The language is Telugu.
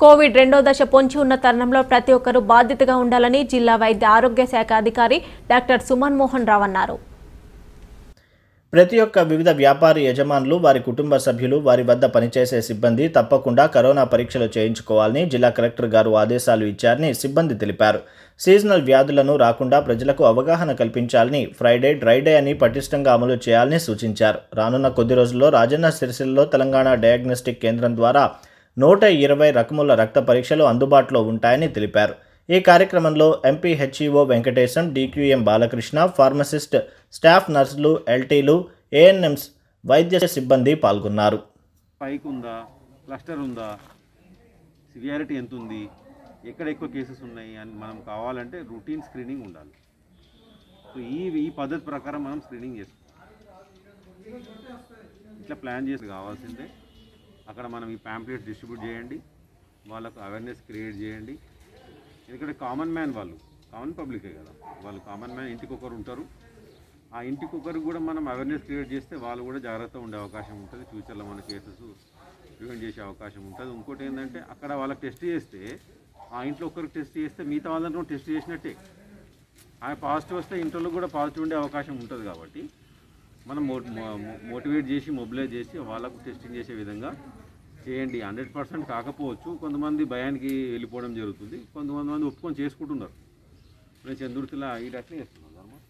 కోవిడ్ రెండో దశ పొంచి ఉన్న తరుణంలో ప్రతి ఒక్కరూ బాధ్యతగా ఉండాలని జిల్లా వైద్య ఆరోగ్య శాఖ అధికారి డాక్టర్ సుమన్ మోహన్ రావు అన్నారు. ప్రతి ఒక్క వివిధ వ్యాపారి యజమానులు, వారి కుటుంబ సభ్యులు, వారి వద్ద పనిచేసే సిబ్బంది తప్పకుండా కరోనా పరీక్షలు చేయించుకోవాలని జిల్లా కలెక్టర్ గారు ఆదేశాలు ఇచ్చారని సిబ్బంది తెలిపారు. సీజనల్ వ్యాధులను రాకుండా ప్రజలకు అవగాహన కల్పించాలని, ఫ్రైడే డ్రై డే అని పటిష్టంగా అమలు చేయాలని సూచించారు. రానున్న కొద్ది రోజుల్లో రాజన్న సిరిసిల్లలో తెలంగాణ డయాగ్నోస్టిక్ కేంద్రం ద్వారా 120 రకముల రక్త పరీక్షలు అందుబాటులో ఉంటాయని తెలిపారు. ఈ కార్యక్రమంలో MP HEO Venkatesham, DQM Balakrishna, pharmacist, staff నర్సులు, ఎల్టీలు, ఏఎన్ఎంస్, వైద్య సిబ్బంది పాల్గొన్నారు. స్పైక్ ఉందా, క్లస్టర్ ఉందా, సివియారిటీ ఎంత ఉంది, ఎక్కడ ఎక్కువ కేసెస్ ఉన్నాయి అని మనం కావాలంటే రొటీన్ స్క్రీనింగ్ ఉండాలి. సో ఈ పద్ధతి ప్రకారం మనం స్క్రీనింగ్ చేస్తాం. ఇట్లా ప్లాన్ చేసి కావాల్సిందే. అక్కడ మనం ఈ ప్యాంప్లెట్స్ డిస్ట్రిబ్యూట్ చేయండి, వాళ్ళకు అవేర్నెస్ క్రియేట్ చేయండి. ఎందుకంటే కామన్ మ్యాన్ వాళ్ళు కామన్ పబ్లికే కదా, వాళ్ళు కామన్ మ్యాన్ ఇంటికి ఒకరు ఉంటారు. ఆ ఇంటికి ఒకరికి కూడా మనం అవేర్నెస్ క్రియేట్ చేస్తే వాళ్ళు కూడా జాగ్రత్తగా ఉండే అవకాశం ఉంటుంది. ఫ్యూచర్లో మన కేసెస్ ప్రివెంట్ చేసే అవకాశం ఉంటుంది. ఇంకోటి ఏంటంటే అక్కడ వాళ్ళకి టెస్ట్ చేస్తే, ఆ ఇంట్లో ఒకరికి టెస్ట్ చేస్తే మిగతా వాళ్ళందరూ టెస్ట్ చేసినట్టే. ఆ పాజిటివ్ వస్తే ఇంట్లో కూడా పాజిటివ్ ఉండే అవకాశం ఉంటుంది. కాబట్టి మనం మోటివేట్ చేసి, మొబిలైజ్ చేసి వాళ్ళకు టెస్టింగ్ చేసే విధంగా చేయండి. 100% కాకపోవచ్చు, కొంతమంది భయానికి వెళ్ళిపోవడం జరుగుతుంది, కొంతమంది ఒప్పుకొని చేసుకుంటున్నారు. నేను చంద్రుతిలా ఈ డట్లే చేస్తున్నాను.